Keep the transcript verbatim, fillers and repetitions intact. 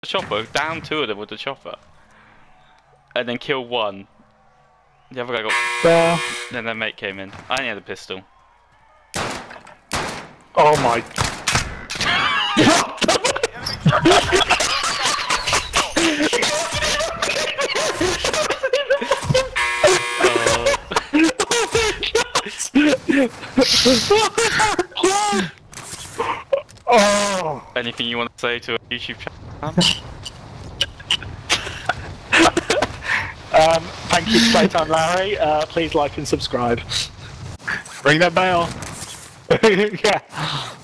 chopper, down two of them with the chopper. And then kill one. The other guy got... There. Then their mate came in. I only had a pistol. Oh my... Oh! Anything you want to say to a YouTube channel? um, thank you, Playtime Larry. Uh, please like and subscribe. Ring that bell. Yeah.